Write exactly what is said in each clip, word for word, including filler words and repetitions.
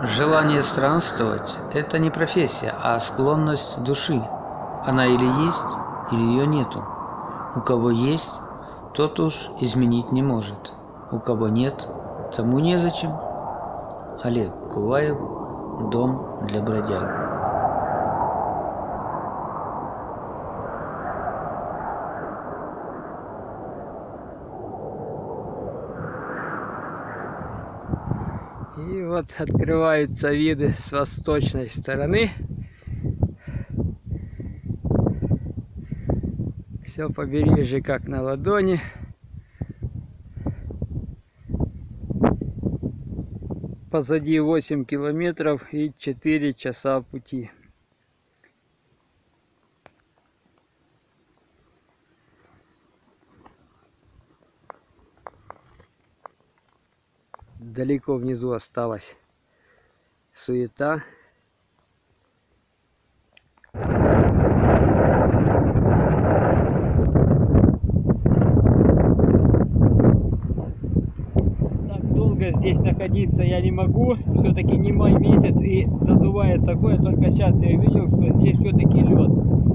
Желание странствовать – это не профессия, а склонность души. Она или есть, или ее нету. У кого есть, тот уж изменить не может. У кого нет, тому незачем. Олег Куваев, дом для бродяг. И вот открываются виды с восточной стороны. Все побережье как на ладони. Позади восемь километров и четыре часа пути. Далеко внизу осталась суета. Так долго здесь находиться я не могу. Все-таки не май месяц и задувает такое. Только сейчас я увидел, что здесь все-таки лед.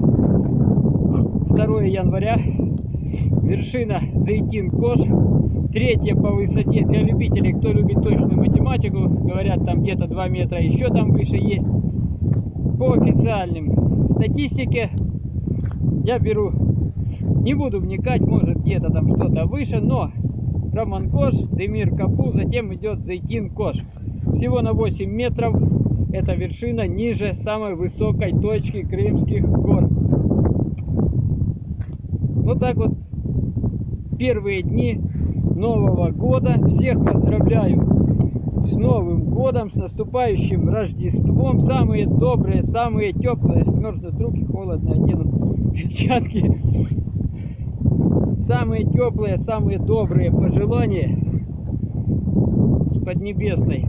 второе января. Вершина Зайтин-Кош. Третья по высоте для любителей, кто любит точную математику, говорят, там где-то два метра, еще там выше есть. По официальным статистике я беру, не буду вникать, может где-то там что-то выше, но Роман-Кош, Демир-Капу, затем идет Зайтин-Кош. Всего на восемь метров эта вершина ниже самой высокой точки Крымских гор. Вот так вот первые дни Нового года. Всех поздравляю с Новым годом, с наступающим Рождеством. Самые добрые, самые теплые. Мерзнут руки, холодно, одену перчатки. Самые теплые, самые добрые пожелания с Поднебесной.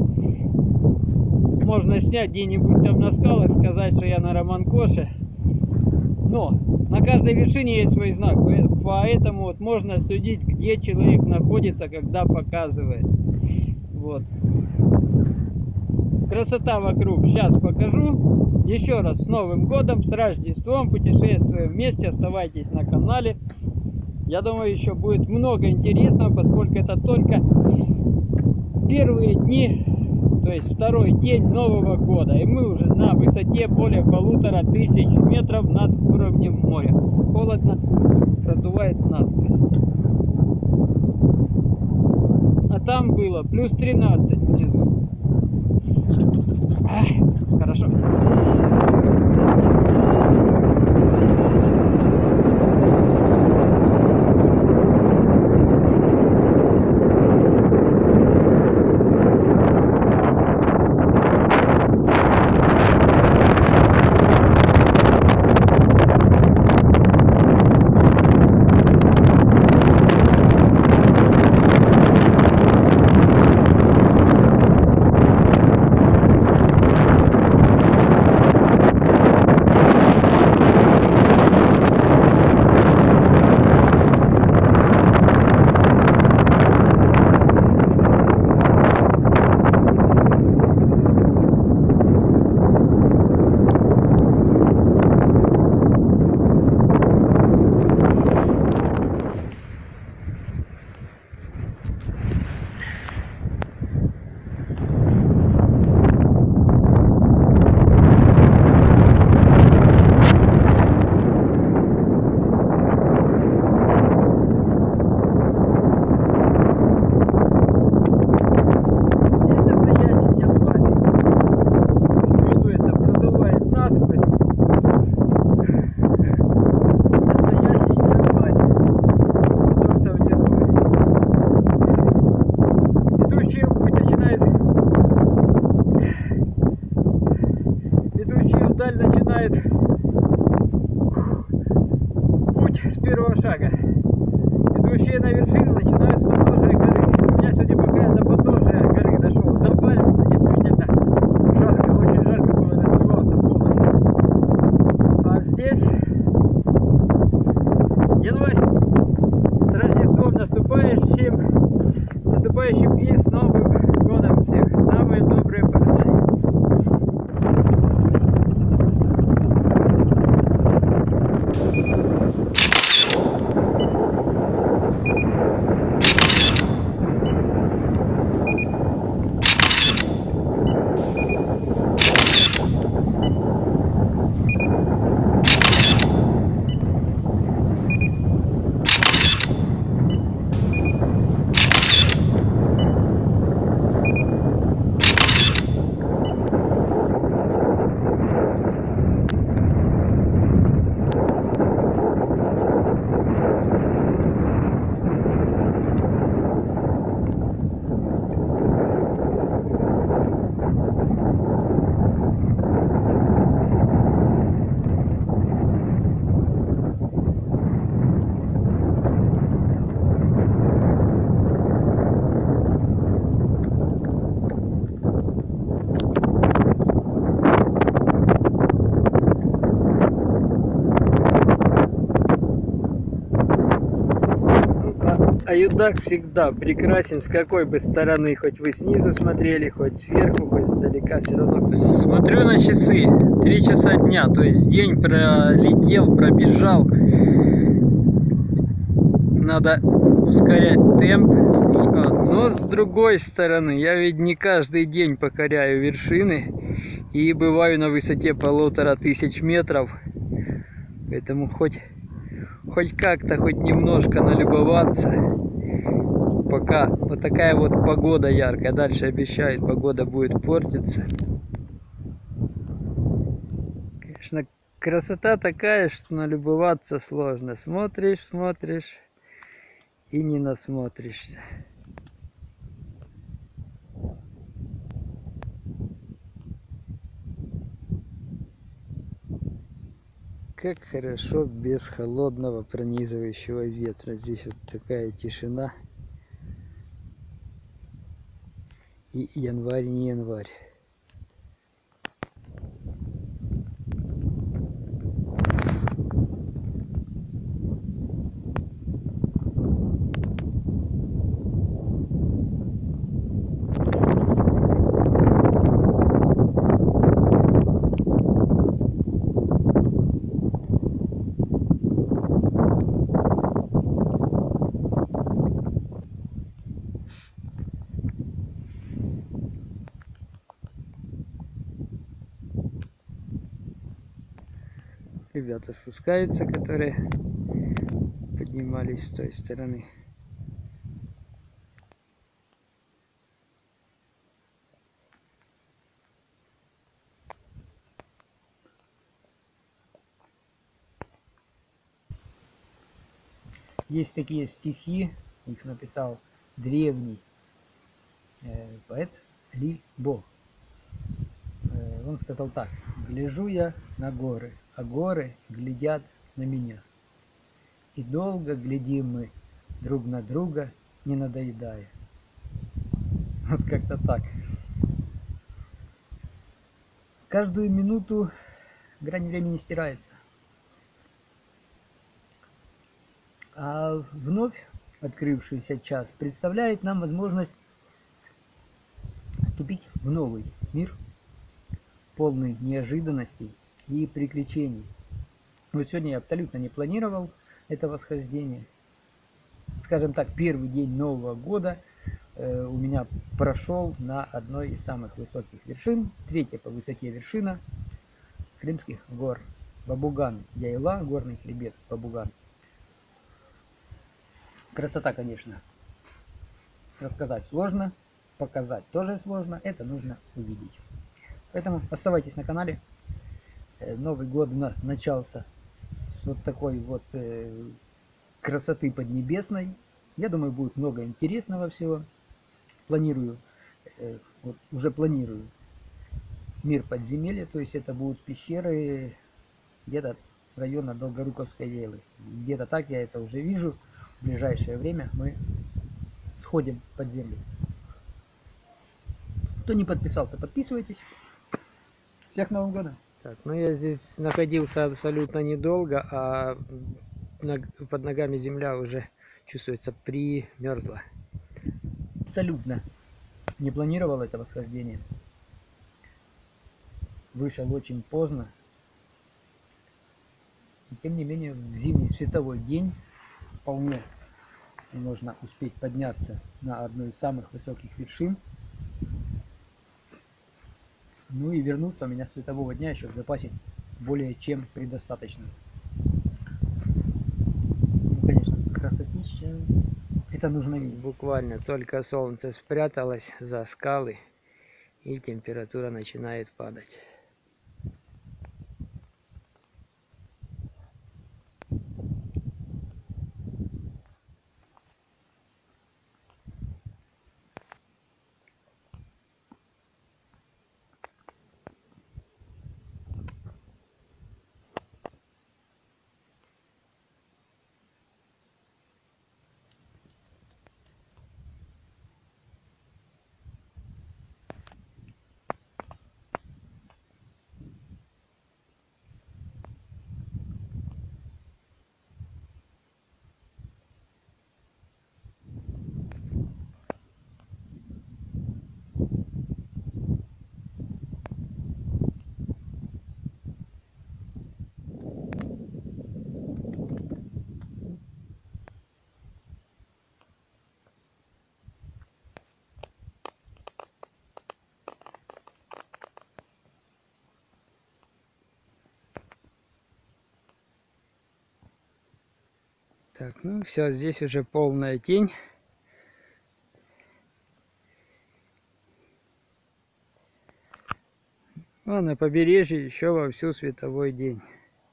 Можно снять где-нибудь там на скалах, сказать, что я на Роман-Коше. Но на каждой вершине есть свой знак, поэтому вот можно судить, где человек находится, когда показывает. Вот. Красота вокруг сейчас покажу. Еще раз с Новым годом, с Рождеством, путешествуем вместе, оставайтесь на канале. Я думаю, еще будет много интересного, поскольку это только первые дни, то есть второй день Нового года. И мы уже на высоте более полутора тысяч метров над уровнем моря. Холодно, продувает насквозь. А там было плюс тринадцать внизу. Ах, хорошо. Начинает путь с первого шага. Идущие на вершину начинают с подножия горы. У меня сегодня, пока я до подножия горы дошел, запарился, действительно жарко, очень жарко было, раздевался полностью. А здесь январь. С Рождеством наступающим, наступающим и с Новым годом всех. Самые добрые пожелания. Аюдак всегда прекрасен, с какой бы стороны, хоть вы снизу смотрели, хоть сверху, хоть издалека, все равно красиво. Смотрю на часы, три часа дня, то есть день пролетел, пробежал. Надо ускорять темп, спускаться. Но с другой стороны, я ведь не каждый день покоряю вершины и бываю на высоте полутора тысяч метров. Поэтому хоть, хоть как-то, хоть немножко налюбоваться. Пока вот такая вот погода яркая. Дальше обещают, погода будет портиться. Конечно, красота такая, что налюбоваться сложно. Смотришь, смотришь и не насмотришься. Как хорошо без холодного пронизывающего ветра. Здесь вот такая тишина. И январь не январь. Ребята спускаются, которые поднимались с той стороны. Есть такие стихи, их написал древний э, поэт Ли Бо. Э, он сказал так: «Гляжу я на горы, а горы глядят на меня. И долго глядим мы друг на друга, не надоедая». Вот как-то так. Каждую минуту грань времени стирается. А вновь открывшийся час представляет нам возможность вступить в новый мир, полный неожиданностей и приключений. Вот сегодня я абсолютно не планировал это восхождение. Скажем так, первый день Нового года э, у меня прошел на одной из самых высоких вершин, третья по высоте вершина Крымских гор Бабуган, Яйла, горный хребет Бабуган. Красота, конечно, рассказать сложно, показать тоже сложно, это нужно увидеть. Поэтому оставайтесь на канале. Новый год у нас начался с вот такой вот э, красоты поднебесной. Я думаю, будет много интересного всего. Планирую, э, вот уже планирую мир подземелья, то есть это будут пещеры где-то района Долгоруковской Яйлы. Где-то так я это уже вижу. В ближайшее время мы сходим под землю. Кто не подписался, подписывайтесь. Всех с Новым годом! Так, ну я здесь находился абсолютно недолго, а под ногами земля уже чувствуется примерзла. Абсолютно не планировал это восхождение. Вышел очень поздно. И, тем не менее, в зимний световой день вполне можно успеть подняться на одну из самых высоких вершин. Ну и вернуться у меня светового дня еще в запасе более чем предостаточно. Ну, конечно, красотища. Это нужно видеть. Буквально только солнце спряталось за скалы, и температура начинает падать. Так, ну все, здесь уже полная тень. А на побережье еще вовсю световой день.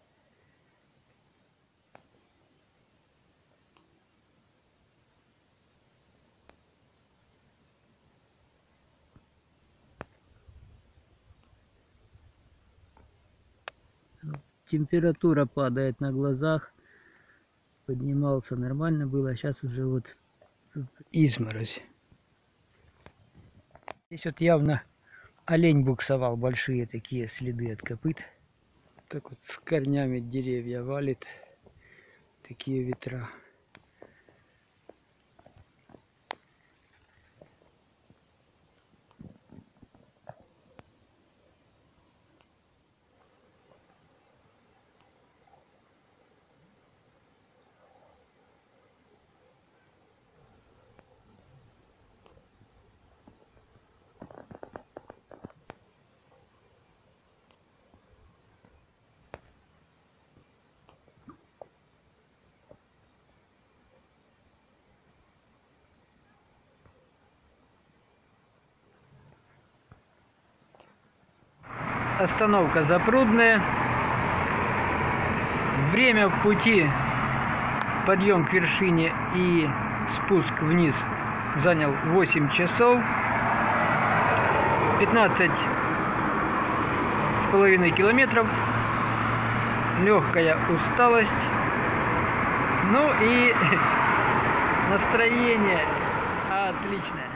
Температура падает на глазах. Поднимался нормально было, а сейчас уже вот изморозь. Здесь вот явно олень буксовал, большие такие следы от копыт. Так вот с корнями деревья валит, такие ветра. Остановка Запрудная. Время в пути, подъем к вершине и спуск вниз занял восемь часов. пятнадцать с половиной километров. Легкая усталость. Ну и настроение отличное.